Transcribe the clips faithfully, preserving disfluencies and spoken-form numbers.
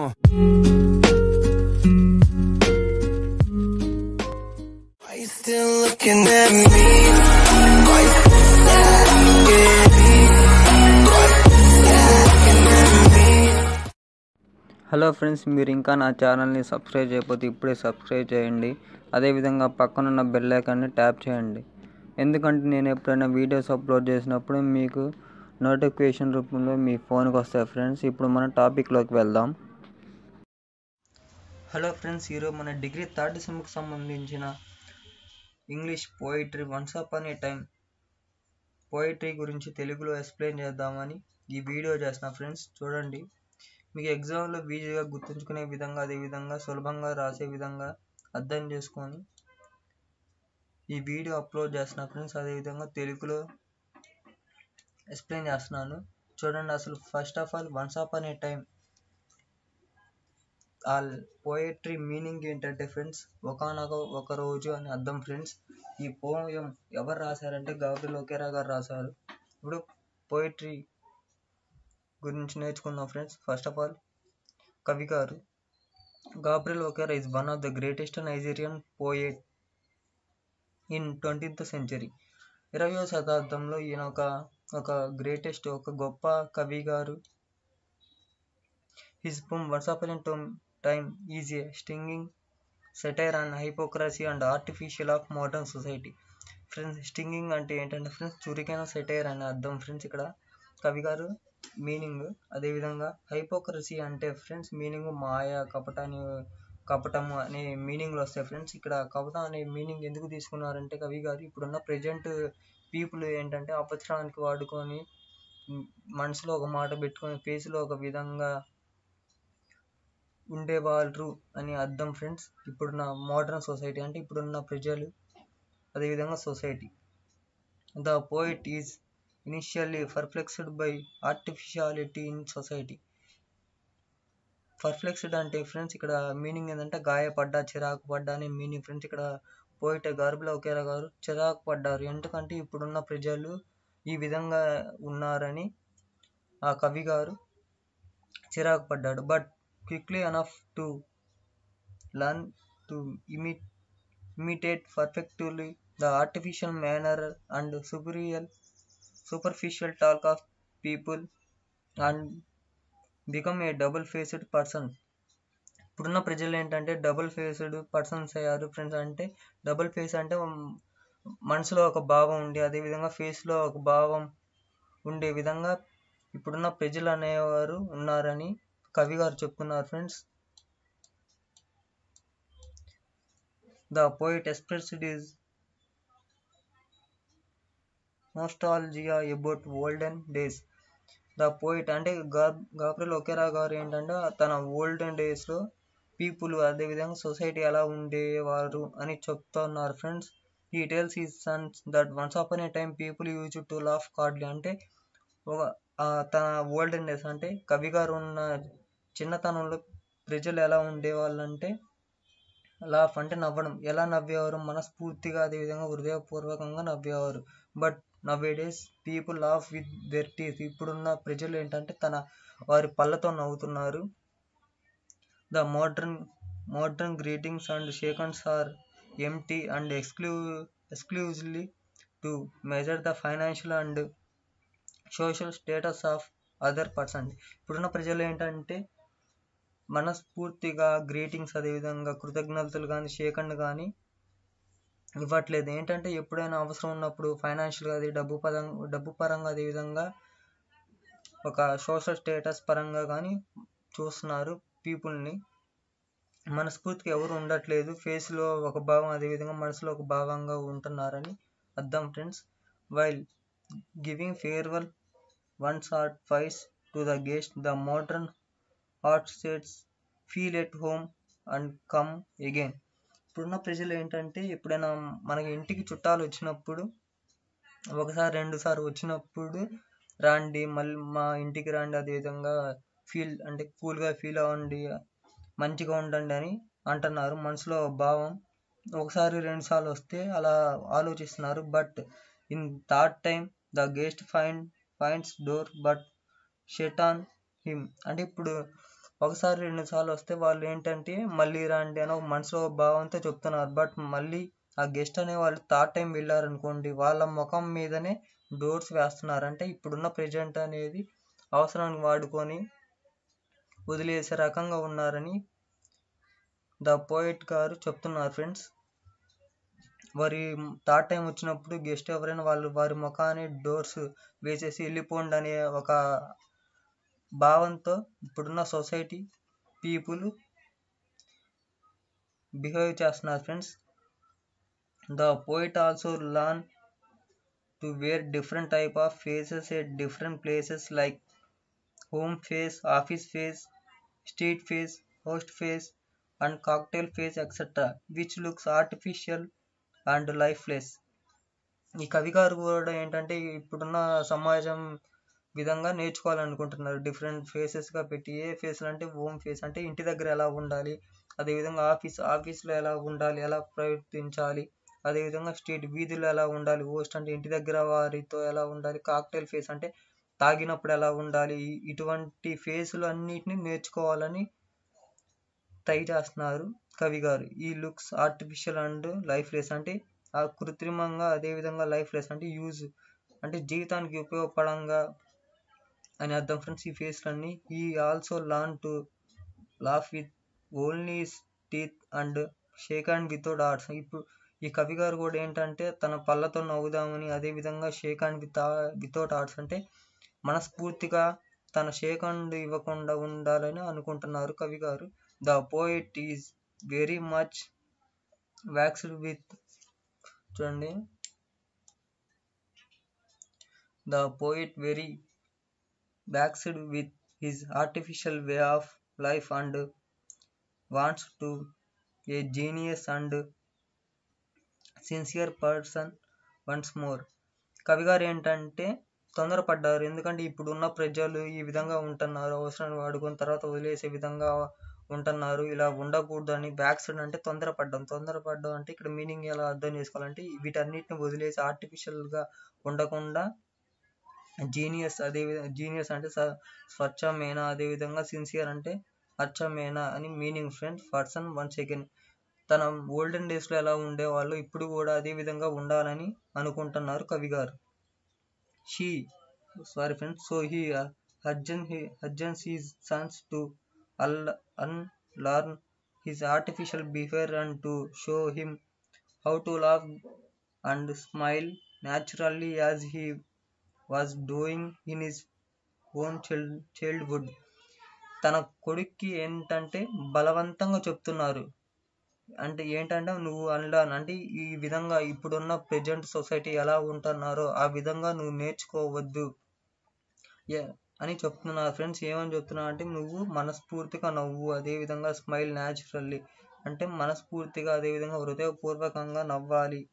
Uh. Are you still looking at me? Are you still looking at me? Hello friends, మీరు ఇంకా నా ఛానల్ని subscribe చేయకపోతే ఇప్పుడే సబ్స్క్రైబ్ చేయండి. అదేవిధంగా పక్కనున్న బెల్ ఐకాన్ని ట్యాప్ చేయండి. ఎందుకంటే నేను ఎప్పుడైనా వీడియోస్ అప్లోడ్ చేసినప్పుడు మీకు నోటిఫికేషన్ రూపంలో మీ ఫోన్కి వస్తాయి ఫ్రెండ్స్. ఇప్పుడు మన టాపిక్లోకి వెళ్దాం. హలో ఫ్రెండ్స్, ఈరోజు మన డిగ్రీ థర్డ్ సెమ్కి సంబంధించిన English poetry once upon a time poetry గురించి తెలుగులో ఎక్స్ప్లెయిన్ చేద్దామని ఈ వీడియో చేస్తున్నా ఫ్రెండ్స్. చూడండి, మీకు ఎగ్జామ్లో ఈజీగా గుర్తుంచుకునే విధంగా, అదేవిధంగా సులభంగా రాసే విధంగా అర్థం చేసుకొని ఈ వీడియో అప్లోడ్ చేస్తున్నా ఫ్రెండ్స్. అదేవిధంగా తెలుగులో ఎక్స్ప్లెయిన్ చేస్తున్నాను. చూడండి, అసలు first of all once upon a time ఆ పోయట్రీ మీనింగ్ ఏంటంటే ఫ్రెండ్స్, ఒకనొక ఒక రోజు అని అర్థం ఫ్రెండ్స్. ఈ పోయం ఎవరు రాశారంటే గాబ్రియల్ ఒకేరా గారు రాశారు. ఇప్పుడు పోయట్రీ గురించి నేర్చుకుందాం ఫ్రెండ్స్. ఫస్ట్ ఆఫ్ ఆల్, కవి గారు Gabriel Okara is one of the greatest Nigerian poet in twentieth century. ఇరవయో శతాబ్దంలో ఈయన ఒక ఒక గ్రేటెస్ట్ ఒక గొప్ప కవి గారు. His poem once upon a time is a stinging satire and hypocrisy and artificial of modern society. Friends, stinging అంటే ఏంటంటే ఫ్రెండ్స్, చురికైన సెటైర్ అని అర్థం ఫ్రెండ్స్ ఇక్కడ కవి గారు మీనింగ్. అదేవిధంగా హైపోక్రసీ అంటే ఫ్రెండ్స్ మీనింగ్ మాయ, కపటాన్ని కపటము అనే మీనింగ్లు వస్తాయి ఫ్రెండ్స్. ఇక్కడ కపటం అనే మీనింగ్ ఎందుకు తీసుకున్నారంటే కవి గారు ఇప్పుడున్న ప్రజెంట్ పీపుల్ ఏంటంటే అపత్రానికి వాడుకొని మనసులో ఒక మాట పెట్టుకొని ఫేస్లో ఒక విధంగా ఉండేవాళ్ళు అని అర్థం ఫ్రెండ్స్. ఇప్పుడున్న మోడర్న్ సొసైటీ అంటే ఇప్పుడున్న ప్రజలు, అదేవిధంగా society. The poet is initially perplexed by artificiality in society. Perplexed అంటే ఫ్రెండ్స్ ఇక్కడ మీనింగ్ ఏంటంటే గాయపడ్డా, చిరాకు పడ్డా అనే మీనింగ్ ఫ్రెండ్స్. ఇక్కడ పోయిట్ గాబ్రియల్ ఒకేరా గారు చిరాకు పడ్డారు, ఎందుకంటే ఇప్పుడున్న ప్రజలు ఈ విధంగా ఉన్నారని ఆ కవి గారు చిరాకు పడ్డాడు. But quickly enough to learn to ఇమిట్ imitate perfectly the artificial manner and superficial superficial talk of people and become a double faced person. ఇప్పుడున్న ప్రజలు ఏంటంటే డబుల్ ఫేస్డ్ పర్సన్స్ అయ్యారు ఫ్రెండ్స్. అంటే డబుల్ ఫేస్ అంటే మనసులో ఒక భావం ఉండి అదేవిధంగా ఫేస్లో ఒక భావం ఉండే విధంగా ఇప్పుడున్న ప్రజలు అనేవారు ఉన్నారని కవి గారు చెప్తున్నారు friends. The poet expressed his nostalgia about olden days. The poet అంటే గాబ్రియల్ ఒకేరా గారు ఏంటంటే తన ఓల్డెన్ డేస్లో పీపుల్ అదేవిధంగా సొసైటీ ఎలా ఉండేవారు అని చెప్తున్నారు friends. He tells his sons that once upon a time people use to laugh hardly. అంటే ఒక తన ఓల్డెన్ డేస్ అంటే కవి గారు ఉన్న చిన్నతనంలో ప్రజలు ఎలా ఉండేవాళ్ళు అంటే లాఫ్ అంటే నవ్వడం. ఎలా నవ్వేవారు? మనస్ఫూర్తిగా అదేవిధంగా హృదయపూర్వకంగా నవ్వేవారు. But nowadays people laugh with their teeth. ఇప్పుడున్న ప్రజలు ఏంటంటే తన వారి పళ్ళతో నవ్వుతున్నారు. The modern modern greetings and shakehands are empty and ఎక్స్క్లూ exclusively to measure the financial and social status of other person. ఇప్పుడున్న ప్రజలు ఏంటంటే మనస్ఫూర్తిగా గ్రీటింగ్స్ అదేవిధంగా కృతజ్ఞతలు కానీ షేకండ్ కానీ ఇవ్వట్లేదు. ఏంటంటే ఎప్పుడైనా అవసరం ఉన్నప్పుడు ఫైనాన్షియల్గా అది డబ్బు పరంగా డబ్బు పరంగా అదేవిధంగా ఒక సోషల్ స్టేటస్ పరంగా కానీ చూస్తున్నారు పీపుల్ని. మనస్ఫూర్తిగా ఎవరు ఉండట్లేదు, ఫేస్లో ఒక భావం అదేవిధంగా మనసులో ఒక భావంగా ఉంటున్నారని అర్థం friends. While giving farewell once or twice to the guest the modern heart sets feel at home and come again. ఇప్పుడున్న ప్రజలు ఏంటంటే ఎప్పుడైనా మనకి ఇంటికి చుట్టాలు వచ్చినప్పుడు ఒకసారి రెండు సార్లు వచ్చినప్పుడు రండి, మళ్ళీ మా ఇంటికి రండి, అదేవిధంగా ఫీల్ అంటే కూల్గా ఫీల్ అవ్వండి, మంచిగా ఉండండి అని అంటున్నారు. మనసులో భావం ఒకసారి రెండు సార్లు వస్తే అలా ఆలోచిస్తున్నారు. But in third time the guest find finds door but shut on him. అంటే ఇప్పుడు ఒకసారి రెండు సార్లు వస్తే వాళ్ళు ఏంటంటే మళ్ళీ రండి అని ఒక మనసులో భావంతో చెప్తున్నారు. బట్ మళ్ళీ ఆ గెస్ట్ అనే వాళ్ళు థర్డ్ టైం వెళ్ళారనుకోండి, వాళ్ళ ముఖం మీదనే డోర్స్ వేస్తున్నారు. అంటే ఇప్పుడున్న ప్రెజెంట్ అనేది అవసరానికి వాడుకొని వదిలేసే రకంగా ఉన్నారని ద పోయిట్ గారు చెప్తున్నారు ఫ్రెండ్స్. వారి థర్డ్ టైం వచ్చినప్పుడు గెస్ట్ ఎవరైనా వాళ్ళు వారి ముఖాన్ని డోర్స్ వేసేసి వెళ్ళిపోండి అనే ఒక భావంతో ఇప్పుడున్న సొసైటీ పీపుల్ బిహేవ్ చేస్తున్నారు friends. The poet also learn to wear different type of faces at different places like home face, office face, street face, host face, and cocktail face, et cetera, which looks artificial and lifeless. ఈ కవి గారు కూడా ఏంటంటే ఇప్పుడున్న సమాజం విధంగా నేర్చుకోవాలనుకుంటున్నారు. Different ఫేసెస్గా పెట్టి, ఏ ఫేస్లు అంటే హోమ్ ఫేస్ అంటే ఇంటి దగ్గర ఎలా ఉండాలి, అదేవిధంగా ఆఫీస్ ఆఫీస్లో ఎలా ఉండాలి, ఎలా ప్రవర్తించాలి, అదేవిధంగా స్ట్రీట్ వీధుల్లో ఎలా ఉండాలి, హోస్ట్ అంటే ఇంటి దగ్గర వారితో ఎలా ఉండాలి, కాక్టైల్ ఫేస్ అంటే తాగినప్పుడు ఎలా ఉండాలి, ఇటువంటి ఫేసులు అన్నిటిని నేర్చుకోవాలని ట్రై చేస్తున్నారు కవి గారు. ఈ లుక్స్ ఆర్టిఫిషియల్ అండ్ లైఫ్లెస్ అంటే ఆ కృత్రిమంగా, అదేవిధంగా లైఫ్లెస్ అంటే యూజ్ అంటే జీవితానికి ఉపయోగపడంగా అని అర్థం ఫ్రెండ్స్ ఈ ఫేస్లన్నీ. He also learn to laugh with only teeth and shake hand without hearts. ఇప్పుడు ఈ కవి గారు కూడా ఏంటంటే తన పళ్ళతో నవ్వుదామని, అదేవిధంగా shake hand with without hearts అంటే మనస్ఫూర్తిగా తన షేక్ హ్యాండ్ ఇవ్వకుండా ఉండాలని అనుకుంటున్నారు కవి గారు. The poet is very much vexed with చూడండి the poet very vexed with his artificial way of life and wants to a genius and sincere person once more. కవి గారు ఏంటంటే తొందరపడ్డారు. ఎందుకంటే ఇప్పుడున్న ప్రజలు ఈ విధంగా ఉంటున్నారు, అవసరాన్ని వాడుకొని తర్వాత వదిలేసే విధంగా ఉంటున్నారు. ఇలా ఉండకూడదు అని వ్యాక్సిడ్ అంటే తొందరపడ్డం. తొందరపడ్డం అంటే ఇక్కడ మీనింగ్ ఎలా అర్థం చేసుకోవాలంటే వీటన్నిటిని వదిలేసి ఆర్టిఫిషియల్గా ఉండకుండా జీనియస్, అదేవిధంగా జీనియస్ అంటే స్వచ్ఛమైన, అదేవిధంగా సిన్సియర్ అంటే అచ్చమైన అని meaning friends. Person once again తన ఓల్డెన్ డేస్లో ఎలా ఉండేవాళ్ళు ఇప్పుడు కూడా అదే విధంగా ఉండాలని అనుకుంటున్నారు కవి గారు. She sorry friends so he urgent he urgents his sons to unlearn his artificial behavior and to show him how to laugh and smile naturally as he was doing in his own child, childhood. తన కొడుక్కి ఏంటంటే బలవంతంగా చెప్తున్నారు. అంటే ఏంటంటే నువ్వు unlearn అంటే ఈ విధంగా ఇప్పుడున్న ప్రెజెంట్ సొసైటీ ఎలా ఉంటున్నారో ఆ విధంగా నువ్వు నేర్చుకోవద్దు అని చెప్తున్నారు ఫ్రెండ్స్. ఏమని చెప్తున్నా అంటే నువ్వు మనస్ఫూర్తిగా నవ్వు, అదేవిధంగా స్మైల్ న్యాచురల్లీ అంటే మనస్ఫూర్తిగా అదేవిధంగా హృదయపూర్వకంగా నవ్వాలి.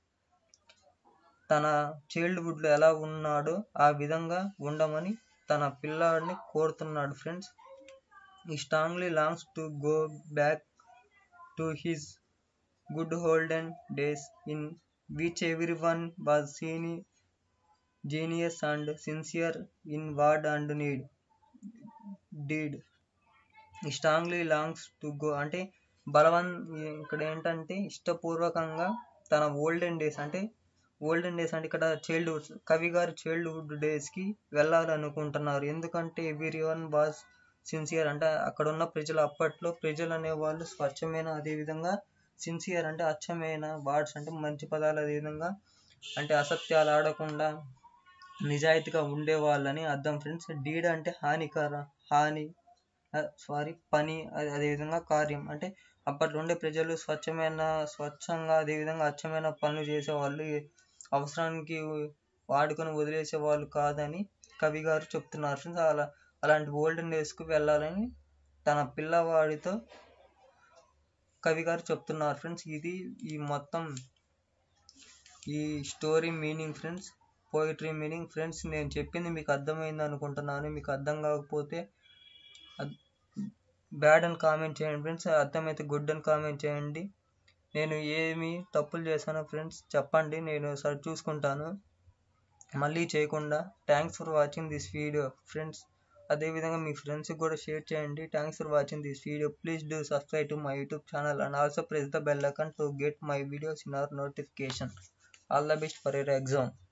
తన చైల్డ్హుడ్లో ఎలా ఉన్నాడో ఆ విధంగా ఉండమని తన పిల్లాడిని కోరుతున్నాడు friends. He strongly longs to go back to his good olden days in which everyone was seen genius and sincere in word and need deed. Strongly longs to go అంటే బలవన్ ఇక్కడ ఏంటంటే ఇష్టపూర్వకంగా తన ఓల్డెన్ డేస్ అంటే olden days అంటే ఇక్కడ childhood కవి గారు చైల్డ్హుడ్ డేస్కి వెళ్ళాలనుకుంటున్నారు. ఎందుకంటే ఎవ్రీ వన్ వాజ్ సిన్సియర్ అంటే అక్కడ ఉన్న ప్రజలు అప్పట్లో ప్రజలు అనేవాళ్ళు స్వచ్ఛమైన, అదేవిధంగా సిన్సియర్ అంటే అచ్చమైన, వర్డ్స్ అంటే మంచి పదాలు, అదేవిధంగా అంటే అసత్యాలు ఆడకుండా నిజాయితీగా ఉండేవాళ్ళని అర్థం ఫ్రెండ్స్. డీడ్ అంటే హానికర హాని సారీ పని, అదేవిధంగా కార్యం అంటే అప్పట్లో ఉండే ప్రజలు స్వచ్ఛమైన స్వచ్ఛంగా అదేవిధంగా అచ్చమైన పనులు చేసేవాళ్ళు, అవసరానికి వాడుకొని వదిలేసే వాళ్ళు కాదని కవి గారు చెప్తున్నారు ఫ్రెండ్స్. అలా అలాంటి ఓల్డెన్ డేస్కి వెళ్ళాలని తన పిల్లవాడితో కవి గారు చెప్తున్నారు ఫ్రెండ్స్. ఇది ఈ మొత్తం ఈ story meaning friends, poetry meaning friends. నేను చెప్పింది మీకు అర్థమైంది అనుకుంటున్నాను. మీకు అర్థం కాకపోతే బ్యాడ్ అని కామెంట్ చేయండి ఫ్రెండ్స్, అర్థమైతే గుడ్ అని కామెంట్ చేయండి. నేను ఏమి తప్పులు చేశానో ఫ్రెండ్స్ చెప్పండి, నేను సరి చూసుకుంటాను మళ్ళీ చేయకుండా. Thanks for watching this video friends. అదేవిధంగా మీ ఫ్రెండ్స్కి కూడా షేర్ చేయండి. Thanks for watching this video. Please do subscribe to my YouTube channel and also press the bell icon to get my videos in our notification. All the best for your exam.